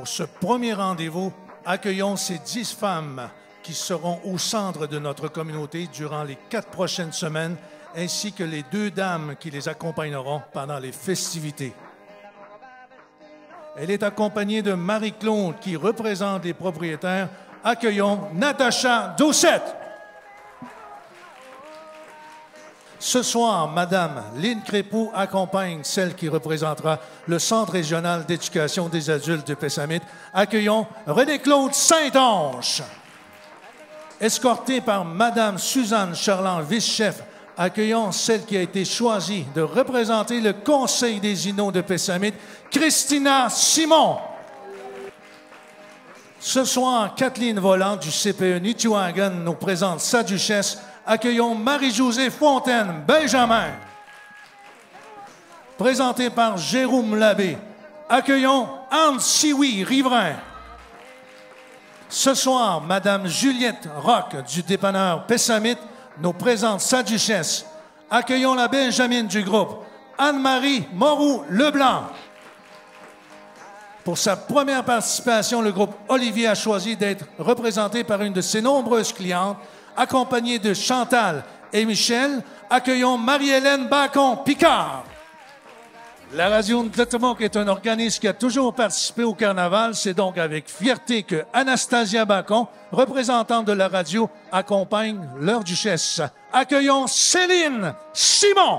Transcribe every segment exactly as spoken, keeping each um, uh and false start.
Pour ce premier rendez-vous, accueillons ces dix femmes qui seront au centre de notre communauté durant les quatre prochaines semaines, ainsi que les deux dames qui les accompagneront pendant les festivités. Elle est accompagnée de Marie-Claude qui représente les propriétaires. Accueillons Natacha Doucette. Ce soir, Madame Lynne Crépeau accompagne celle qui représentera le Centre régional d'éducation des adultes de Pessamit. Accueillons René-Claude Saint-Onge. Escortée par Madame Suzanne Charland, vice-chef, accueillons celle qui a été choisie de représenter le Conseil des Inuits de Pessamit, Christina Simon. Ce soir, Kathleen Volant du C P E Nituagan nous présente sa duchesse. Accueillons Marie-Josée Fontaine Benjamin. Présentée par Jérôme Labbé. Accueillons Anne Sioui Riverain. Ce soir, Madame Juliette Roch du dépanneur Pessamit nous présente sa duchesse. Accueillons la Benjamine du groupe, Anne-Marie Moreau-Leblanc. Pour sa première participation, le groupe Olivier a choisi d'être représenté par une de ses nombreuses clientes, accompagnée de Chantal et Michel. Accueillons Marie-Hélène Bacon-Picard. La Radio Tlatumoq est un organisme qui a toujours participé au carnaval. C'est donc avec fierté que Anastasia Bacon, représentante de la radio, accompagne leur duchesse. Accueillons Céline Simon.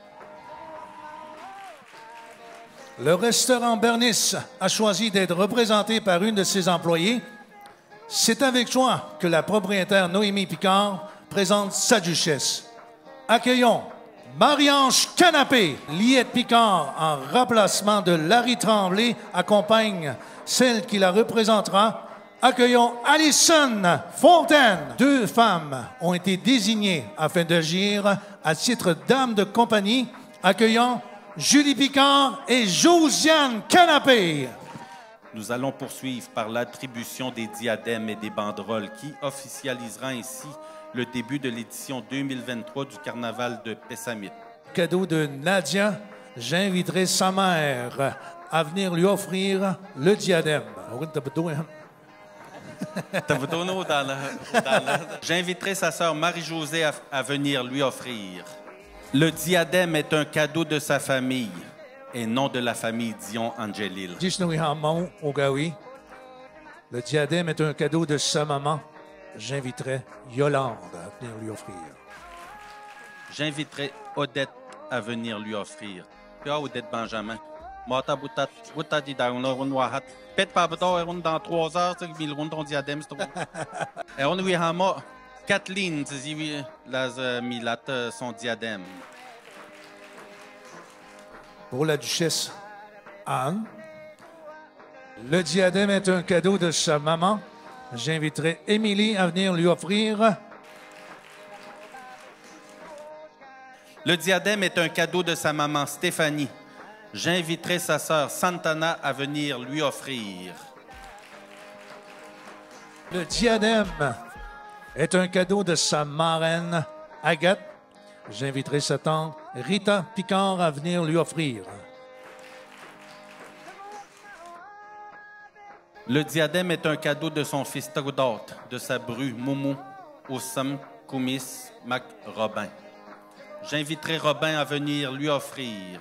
Le restaurant Bernice a choisi d'être représenté par une de ses employées. C'est avec joie que la propriétaire Noémie Picard présente sa duchesse. Accueillons Marie-Ange Canapé. Liette Picard, en remplacement de Larry Tremblay, accompagne celle qui la représentera. Accueillons Alison Fontaine. Deux femmes ont été désignées afin d'agir à titre dame de compagnie. Accueillons Julie Picard et Josiane Canapé. Nous allons poursuivre par l'attribution des diadèmes et des banderoles qui officialisera ainsi le début de l'édition deux mille vingt-trois du Carnaval de Pessamit. Cadeau de Nadia, j'inviterai sa mère à venir lui offrir le diadème. J'inviterai sa sœur Marie-Josée à, à venir lui offrir. Le diadème est un cadeau de sa famille et non de la famille Dion-Angelil. Le diadème est un cadeau de sa maman. J'inviterai Yolande à venir lui offrir. J'inviterai Odette à venir lui offrir. Puis Odette Benjamin. Mata Boutat, Boutat dit dans Wahat. Pète pas dans trois heures, c'est mille rondes ton diadème. Et on lui a Kathleen, la milat son diadème. Pour la duchesse Anne, le diadème est un cadeau de sa maman. J'inviterai Émilie à venir lui offrir. Le diadème est un cadeau de sa maman Stéphanie. J'inviterai sa sœur Santana à venir lui offrir. Le diadème est un cadeau de sa marraine Agathe. J'inviterai sa tante Rita Picard à venir lui offrir. Le diadème est un cadeau de son fils Tagoudot, de sa bru Moumou, Oussam, Koumis, Mac Robin. J'inviterai Robin à venir lui offrir.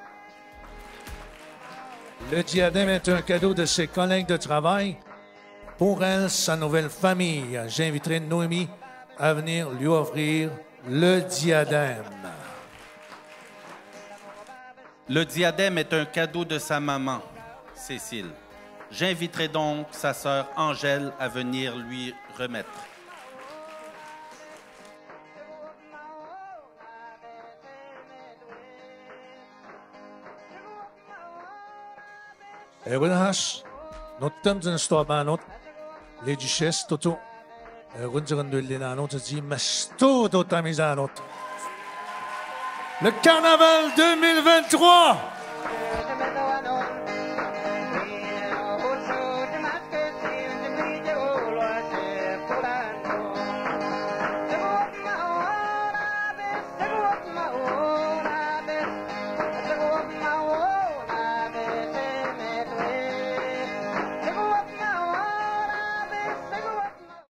Le diadème est un cadeau de ses collègues de travail. Pour elle, sa nouvelle famille. J'inviterai Noémie à venir lui offrir le diadème. Le diadème est un cadeau de sa maman, Cécile. J'inviterai donc sa sœur Angèle à venir lui remettre. Ewenhas, notre thème d'une histoire banot, les duchesses, Toto, Runduran de l'Inano, te dit, Masto, Tamisano. Le carnaval deux mille vingt-trois!